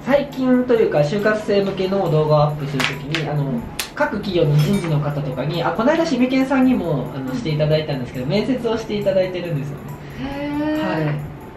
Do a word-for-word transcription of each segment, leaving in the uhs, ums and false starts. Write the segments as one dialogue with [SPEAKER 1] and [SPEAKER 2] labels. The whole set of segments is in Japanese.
[SPEAKER 1] 最近というか就活生向けの動画をアップするときにあの各企業の人事の方とかに、あ、この間シミケンさんにもあのしていただいたんですけど、面接をしていただいてるんですよね。はい、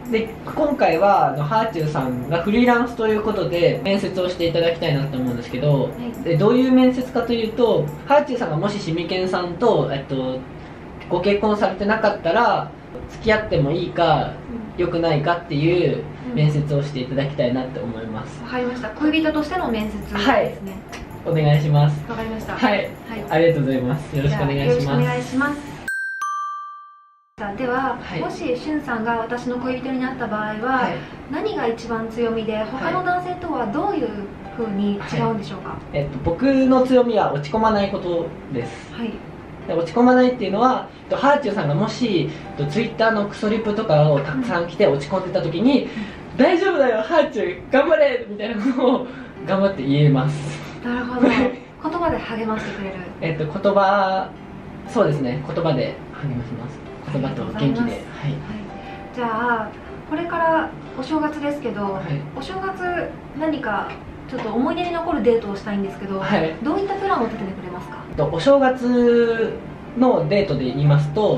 [SPEAKER 1] で今回はあのハーチューさんがフリーランスということで面接をしていただきたいなと思うんですけど、はい、でどういう面接かというと、ハーチューさんがもしシミケンさんと、えっと、ご結婚されてなかったら付き合ってもいいか、うん、良くないかっていう面接をしていただきたいなと思います。
[SPEAKER 2] わかりました。恋人としての面接ですね。
[SPEAKER 1] はい、お願いします。
[SPEAKER 2] わかりました。
[SPEAKER 1] はい、はい、ありがとうございます。よろしくお願いします。よろしくお
[SPEAKER 2] 願いします。では、はい、もししゅんさんが私の恋人になった場合は、はい、何が一番強みで他の男性とはどういうふうに違うんでしょうか？はい、
[SPEAKER 1] えっと、僕の強みは落ち込まないことです。はい、で落ち込まないっていうのは、ハーチューさんがもしツイッターのクソリプとかをたくさん来て落ち込んでた時に、うん、大丈夫だよハーチュー頑張れみたいなことを頑張って言えます。
[SPEAKER 2] なるほど。言葉で励ましてくれる。
[SPEAKER 1] えっと言葉、そうですね、言葉で励まします。言葉と元気で。はい、はい、
[SPEAKER 2] じゃあこれからお正月ですけど、はい、お正月何かちょっと思い出に残るデートをしたいんですけど、はい、どういったプランを立ててくれますか？
[SPEAKER 1] お正月のデートで言いますと、はい、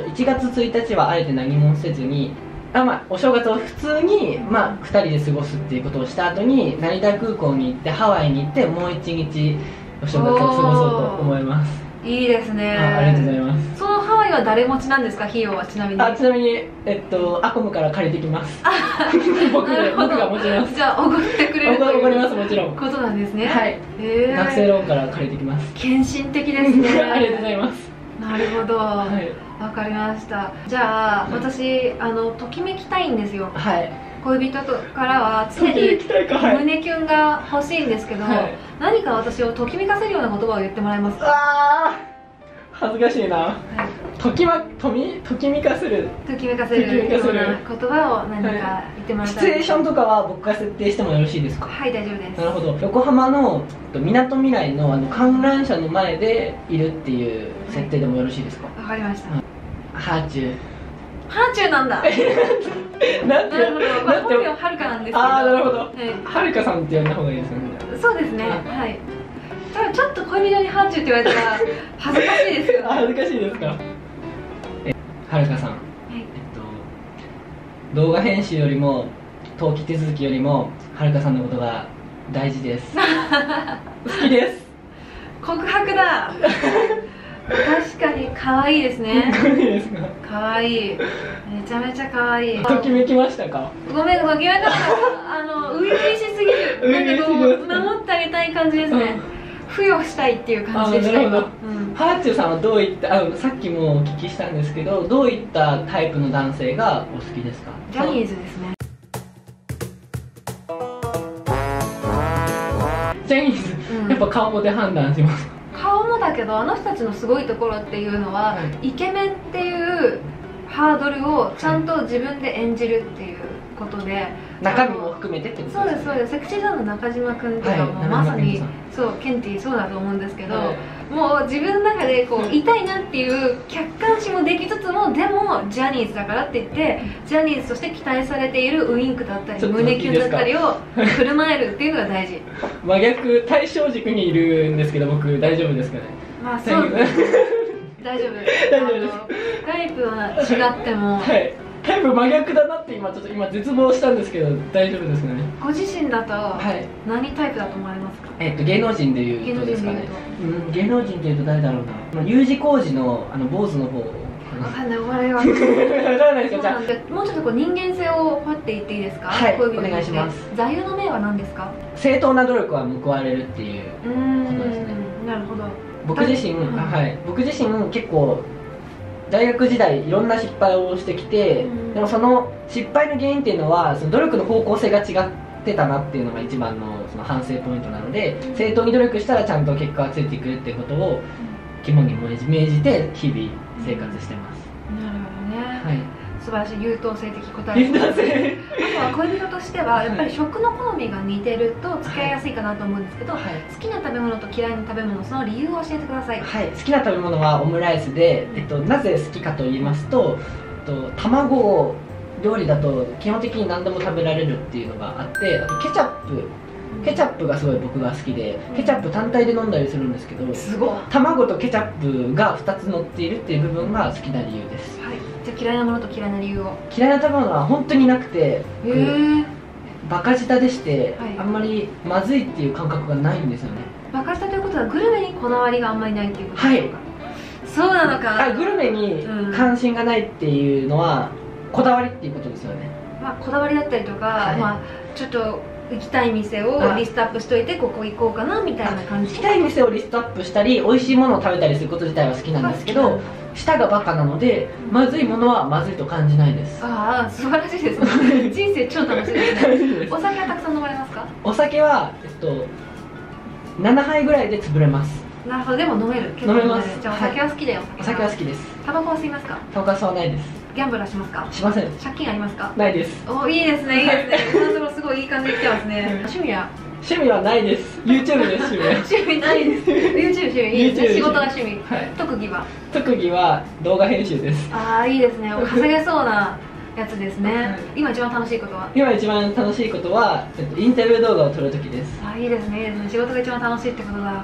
[SPEAKER 1] いちがつついたちはあえて何もせずに、あ、まあ、お正月を普通に、まあ、ふたりで過ごすっていうことをした後に成田空港に行ってハワイに行ってもういちにちお正月を過ごそうと思います。
[SPEAKER 2] いいですね。
[SPEAKER 1] あ, ありがとうございます。
[SPEAKER 2] そのハワイは誰持ちなんですか？費用はちなみに。
[SPEAKER 1] あ、ちなみに、えっと、アコムから借りてきます。僕で僕が持ちます。
[SPEAKER 2] じゃあおごってくれるという
[SPEAKER 1] おごります、もちろん。
[SPEAKER 2] ことなんですね。
[SPEAKER 1] はい、えー、学生ローンから借りてきます。
[SPEAKER 2] 献身的ですね。
[SPEAKER 1] ありがとうございます。
[SPEAKER 2] なるほど、はい、わかりました。じゃあ、はい、私あのときめきたいんですよ。はい、恋人とからは常に胸キュンが欲しいんですけど、はい、何か私をときめかせるような言葉を言ってもらえますか？
[SPEAKER 1] あー、恥ずかしいな。はい、ときまとみときめかせる
[SPEAKER 2] ときめかせるような言葉を何か言ってもらいたい。
[SPEAKER 1] シチュエーションとかは僕が設定してもよろしいですか？
[SPEAKER 2] はい、大丈夫です。
[SPEAKER 1] なるほど。横浜のみなとみらいのあの観覧車の前でいるっていう設定でもよろしいですか？
[SPEAKER 2] わかりました。
[SPEAKER 1] ハーチュー。
[SPEAKER 2] ハーチューなんだ。なんていうの？本名はるかなんですけど。
[SPEAKER 1] ああ、なるほど。はるかさんって呼んだ方がいいですね。
[SPEAKER 2] そうですね。はい。ただちょっと恋人にハーチューって言われたら恥ずかしいですよね。
[SPEAKER 1] 恥ずかしいですか？え、はるかさん。はい。えっと動画編集よりも登記手続きよりもはるかさんのことが大事です。好きです。
[SPEAKER 2] 告白だ。確かに可愛いですね。
[SPEAKER 1] 可愛いですか？
[SPEAKER 2] 可愛い。めちゃめちゃ可愛い。
[SPEAKER 1] ときめきましたか？
[SPEAKER 2] ごめん、ときめかなかった。あの初々しすぎる。なんかこう守ってあげたい感じですね。付与したいっていう感じでした。なるほど。ハーチューさんはどういったあのさっきもお聞きしたんですけど、どういったタイプの男性がお好きですか？ ジャニーズですね。
[SPEAKER 1] ジャニーズ、やっぱ顔で判断しますか？
[SPEAKER 2] 顔もだけど、あの人たちのすごいところっていうのは、はい、イケメンっていうハードルをちゃんと自分で演じるっていうことで、
[SPEAKER 1] 中身も含めてってことですね。
[SPEAKER 2] そうです、そうです。セクシー女の中島君とかも、はい、まさにそうケンティーそうだと思うんですけど、はい、もう自分の中でこう痛いなっていう客観視もできつつも、でもジャニーズだからって言ってジャニーズとして期待されているウインクだったり胸キュンだったりを振る舞えるっていうのが大事。
[SPEAKER 1] 真逆、対象軸にいるんですけど、僕大丈夫ですかね？
[SPEAKER 2] まあそうです。大丈夫。大丈夫です。タイプは違っても、はい、
[SPEAKER 1] タイプ真逆だなって今ちょっと今絶望したんですけど、大丈夫ですかね？
[SPEAKER 2] ご自身だと何タイプだと思われますか？
[SPEAKER 1] えっと芸能人でいうとですかね。芸能人でいうと誰だろうな。U字工事のあの坊主の方。
[SPEAKER 2] わかんない、お笑いは。わ
[SPEAKER 1] からないですか？じゃ
[SPEAKER 2] あもうちょっとこう人間性を掘っていっていいですか？
[SPEAKER 1] はい、お願いします。
[SPEAKER 2] 座右の銘は何ですか？
[SPEAKER 1] 正当な努力は報われるっていうことですね。
[SPEAKER 2] なるほど。
[SPEAKER 1] 僕自身、はい、僕自身結構大学時代いろんな失敗をしてきて、でもその失敗の原因っていうのはその努力の方向性が違ってたなっていうのが一番のその反省ポイントなので、正当に努力したらちゃんと結果がついてくるっていうことを肝に銘じて日々生活してます。
[SPEAKER 2] なるほどね。はい、素晴らしい優等生的答え。
[SPEAKER 1] 優等生。
[SPEAKER 2] あとは恋人としてはやっぱり食の好みが似てると付き合いやすいかなと思うんですけど、はい、好きな食べ物と嫌いな食べ物、その理由を教えてください。
[SPEAKER 1] はい、好きな食べ物はオムライスで、えっと、なぜ好きかと言いますと、えっと、卵料理だと基本的に何でも食べられるっていうのがあって、あとケチャップケチャップがすごい僕が好きで、ケチャップ単体で飲んだりするんですけど、
[SPEAKER 2] すごい
[SPEAKER 1] 卵とケチャップがふたつ乗っているっていう部分が好きな理由です。
[SPEAKER 2] はい、じゃあ嫌いなものと嫌いな理由を。
[SPEAKER 1] 嫌いな食べ物は本当になくて、
[SPEAKER 2] へえ。
[SPEAKER 1] バカ舌でして、
[SPEAKER 2] はい、
[SPEAKER 1] あんまりまずいっていう感覚がないんですよね。
[SPEAKER 2] バカ舌ということはグルメにこだわりがあんまりないっていうこと
[SPEAKER 1] で
[SPEAKER 2] しょうか。はい、そうなのか。
[SPEAKER 1] あ、グルメに関心がないっていうのは、うん、こだわりっていうことですよね。
[SPEAKER 2] まあこだわりだったりとか、はい、まあちょっと行きたい店をリストアップしといてここ行こうかなみたいな感じ。
[SPEAKER 1] 行きたい店をリストアップしたり美味しいものを食べたりすること自体は好きなんですけど、舌がバカなのでまずいものはまずいと感じないです。
[SPEAKER 2] ああ、素晴らしいですね。人生超楽しいですね。お酒はたくさん飲まれますか？
[SPEAKER 1] お酒は、えっと、ななはいぐらいで潰れます。
[SPEAKER 2] なるほど、でも飲める。
[SPEAKER 1] 飲めます。
[SPEAKER 2] じゃあお酒は好きだよ。
[SPEAKER 1] お酒は好きです。
[SPEAKER 2] タバコは吸いますか？
[SPEAKER 1] タバコは吸わないです。
[SPEAKER 2] ギャンブルはしますか？
[SPEAKER 1] しません。
[SPEAKER 2] 借金ありますか？
[SPEAKER 1] ないです。
[SPEAKER 2] お、いいですね、いいですね。今のところすごいいい感じで来てますね。趣味は？
[SPEAKER 1] 趣味はないです。YouTube です。趣味は
[SPEAKER 2] 趣味ないです。YouTube 趣味いいですね。仕事が趣味。特技は？
[SPEAKER 1] 特技は動画編集です。
[SPEAKER 2] ああ、いいですね。稼げそうなやつですね。今一番楽しいことは？今
[SPEAKER 1] 一番楽しいことはインタビュー動画を撮るときです。
[SPEAKER 2] ああ、いいですね、いいですね。仕事が一番楽しいってことだ。はい、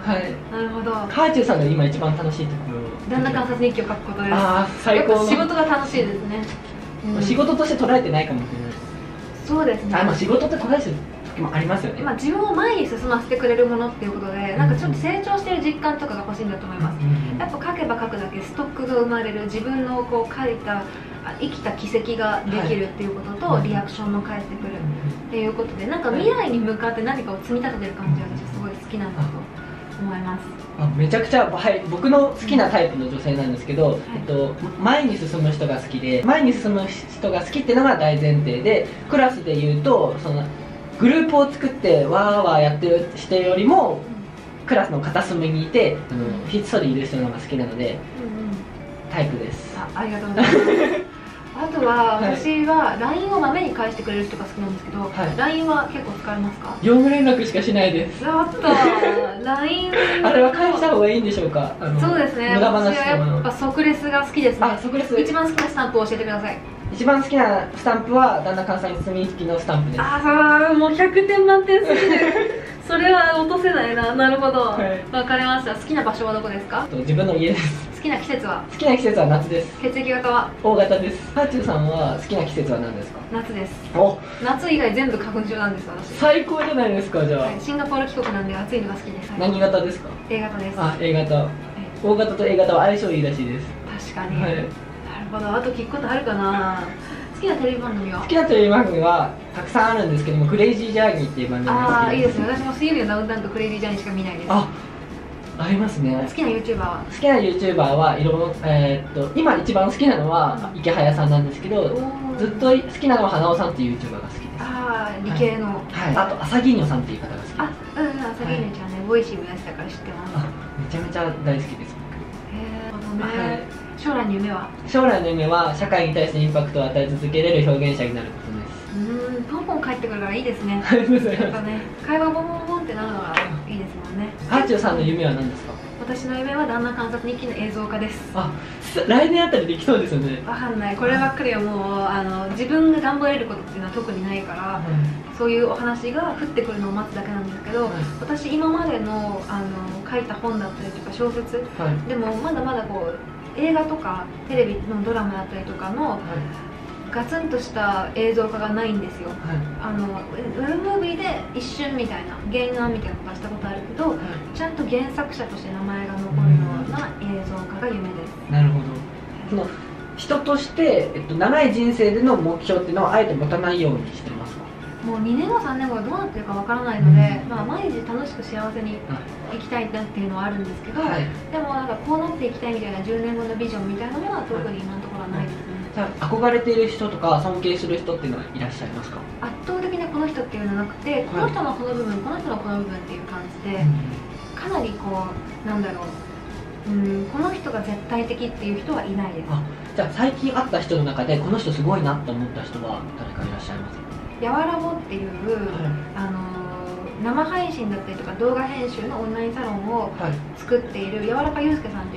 [SPEAKER 2] なるほど。
[SPEAKER 1] カーチューさんが今一番楽しいところ、
[SPEAKER 2] 旦那観察日記を書くことです。
[SPEAKER 1] ああ、最高の。
[SPEAKER 2] 仕事が楽しいですね。
[SPEAKER 1] 仕事として捉えてないかもしれない。
[SPEAKER 2] そうですね。
[SPEAKER 1] あ、まあ仕事って捉えてる時もありますよね。
[SPEAKER 2] まあ自分を前に進ませてくれるものっていうことで、なんかちょっと成長している実感とかが欲しいんだと思います。やっぱ書けば書くだけストックが生まれる、自分のこう書いた生きた軌跡ができるっていうことと、リアクションも返ってくるっていうことで、なんか未来に向かって何かを積み立ててる感じが私はすごい好きなんだと思います。
[SPEAKER 1] あ、めちゃくちゃ、はい、僕の好きなタイプの女性なんですけど、はい、えっと、前に進む人が好きで、前に進む人が好きっていうのが大前提で、クラスでいうとそのグループを作ってわーわーやってるしてるよりも、うん、クラスの片隅にいてあのひっそりいる人の方が好きなので、うん、うん、タイプです。
[SPEAKER 2] あ、ありがとうございます。あとは私は ライン をまめに返してくれる人が好きなんですけど、はい、ライン は結構使えますか？
[SPEAKER 1] 業務連絡しかしないです。
[SPEAKER 2] ちょっと ライン
[SPEAKER 1] あれは返した方がいいんでしょうか？
[SPEAKER 2] そうですね、
[SPEAKER 1] 無駄話
[SPEAKER 2] 私はやっぱ即レスが好きですね。
[SPEAKER 1] あ、即レス。
[SPEAKER 2] 一番好きなスタンプを教えてください。一
[SPEAKER 1] 番好きなスタンプは旦那関西住み付きのスタンプです。
[SPEAKER 2] ああ、もうひゃくてん満点すぎる。それは落とせないな。なるほど、わ、はい、かりました。好きな場所はどこですか？
[SPEAKER 1] 自分の家です。
[SPEAKER 2] 好きな季節は？
[SPEAKER 1] 好きな季節は夏です。
[SPEAKER 2] 血液型は？
[SPEAKER 1] O 型です。ハーチューさんは好きな季節は何ですか？
[SPEAKER 2] 夏です。
[SPEAKER 1] お、
[SPEAKER 2] 夏以外全部花粉症なんです私。
[SPEAKER 1] 最高じゃないですか。じゃあ、はい、
[SPEAKER 2] シンガポール帰国なんで暑いのが好きです。
[SPEAKER 1] 何型ですか？
[SPEAKER 2] A 型です。
[SPEAKER 1] あ、A 型、はい、O 型と A 型は相性いいらしいです。
[SPEAKER 2] 確かに、はい、なるほど。あと聞くことあるかな。好きなテレビ番組は？好
[SPEAKER 1] きなテレビ番組はたくさんあるんですけども、クレイジージャーニーっていう番組が好きです。
[SPEAKER 2] ああ、いいですね。私も水曜日のダウンタウンとクレイジージャーニーしか見ないです。
[SPEAKER 1] あ、ありますね。
[SPEAKER 2] 好きな YouTuber は？
[SPEAKER 1] 好きな YouTuber はいろいろ、えー、っと今一番好きなのは池早さんなんですけど、ずっと好きなのは花尾さんっていう YouTuber が好きです。
[SPEAKER 2] ああ、理系の、
[SPEAKER 1] はい、はい、あと朝銀女さんっていう方が好きです。
[SPEAKER 2] あ、うん、朝銀女ちゃんね、ボイシーもやってたから知ってます。
[SPEAKER 1] あ、めちゃめちゃ大好きです。
[SPEAKER 2] へえ、なるほどね。はい、将来の夢は？将
[SPEAKER 1] 来の夢は社会に対してインパクトを与え続けれる表現者になることです。
[SPEAKER 2] うん、ポンポン帰ってくるからいいですね。やっぱね、会話ボンボンボンってなるのがいいですもんね。
[SPEAKER 1] ハーチューさんの夢は何ですか？
[SPEAKER 2] 私の夢は旦那観察日記の映像化です。
[SPEAKER 1] あ、来年あたりできそうですよね。
[SPEAKER 2] わかんない。こればっかりはもうあの自分が頑張れることっていうのは特にないから、うん、そういうお話が降ってくるのを待つだけなんですけど、はい、私今までのあの書いた本だったりとか小説、はい、でもまだまだこう映画とかテレビのドラマだったりとかの、はい、ガツンとした映像化がないんですよ。はい、あのウェブムービーで一瞬みたいな原案みたいなのを出したことあるけど、はい、ちゃんと原作者として名前が残るような映像化が夢です。
[SPEAKER 1] なるほど。その人として、えっと、長い人生での目標っていうのはあえて持たないようにしてますか？
[SPEAKER 2] もうにねんごさんねんごはどうなってるかわからないので、うん、まあ、毎日楽しく幸せに生きたいなっていうのはあるんですけど、はい、でもなんかこうなっていきたいみたいなじゅうねんごのビジョンみたいなのは特に今のところはないですね。
[SPEAKER 1] じゃあ憧れている人とか尊敬する人っていうのはいらっしゃいますか？
[SPEAKER 2] 圧倒的なこの人っていうのはなくて、この人のこの部分、この人のこの部分っていう感じで、かなりこうなんだろう、うん、この人が絶対的っていう人はいないです。
[SPEAKER 1] あ、じゃあ最近会った人の中でこの人すごいなと思った人は誰かいらっしゃいますか？
[SPEAKER 2] やわらぼっていう、はい、あの生配信だったりとか動画編集のオンラインサロンを作っているやわらかゆうすけさんという方、もと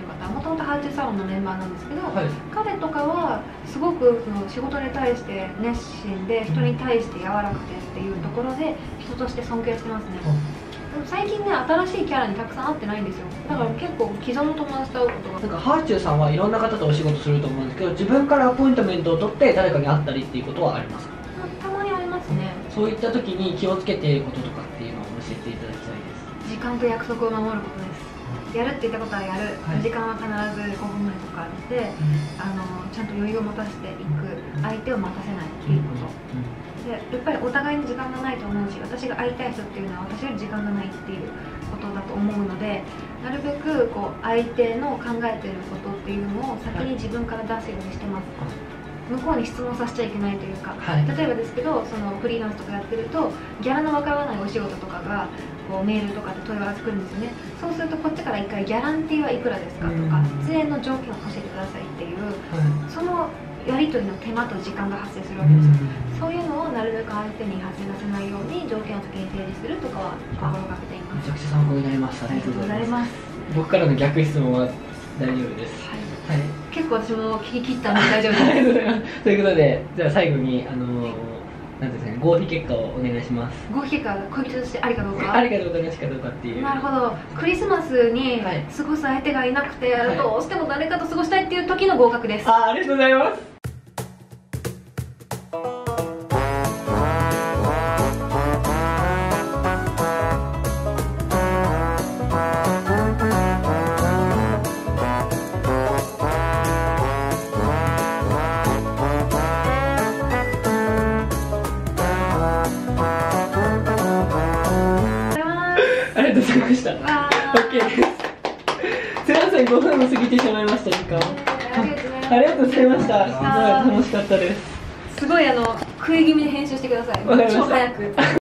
[SPEAKER 2] ともとハーチューサロンのメンバーなんですけど、
[SPEAKER 1] はい、彼
[SPEAKER 2] とかはすごくその仕事に対して熱心で、人に対して柔らかくてっていうところで人として尊敬してますね。でも最近ね、新しいキャラにたくさん会ってないんですよ。だから結構既存の友達と会うことが、
[SPEAKER 1] なんかハーチューさんはいろんな方とお仕事すると思うんですけど、自分からアポイントメントを取って誰かに会ったりっていうことはありますか？
[SPEAKER 2] たまにありますね。
[SPEAKER 1] そういった時に気をつけていることとかっていうのを教えていただきたいです。
[SPEAKER 2] 時間と約束を守ることです。やるって言ったことはやる、はい、時間は必ずごふんまえとかあって、うん、あのちゃんと余裕を持たせていく、相手を待たせないっていうこと、うんうん、でやっぱりお互いに時間がないと思うし、私が会いたい人っていうのは私より時間がないっていうことだと思うので、なるべくこう相手の考えてることっていうのを先に自分から出すようにしてます。はい、向こうに質問させちゃいけないというか、はい、例えばですけど、そのフリーランスとかやってるとギャラのわからないお仕事とかがこうメールとかで問い合わせくるんですよね。そうするとこっちから一回ギャランティーはいくらですかとか、出演の条件を教えてくださいっていう、そのやり取りの手間と時間が発生するわけですよ。そういうのをなるべく相手に発生させないように条件を先に提示するとかは心がけています。
[SPEAKER 1] めちゃくちゃ参考になりました。ありがとうございます。僕からの逆質問は大丈夫です。はい、はい、結構私も聞き切ったので大丈夫です。ありがとうございます。ということで、じゃあ最後にあのーなんですかね、合否結果をお願いします。合否結果、恋人としてありかどうか。ありかどうかなしかどうかっていう。なるほど。クリスマスに過ごす相手がいなくて、はい、どうしても誰かと過ごしたいっていう時の合格です。あ、ありがとうございます。ありがとうございました。OK です。すみません、ごふんも過ぎてしまいました、時間。ありがとうございました。すごい楽しかったです。すごいあの食い気味で編集してください。超早く。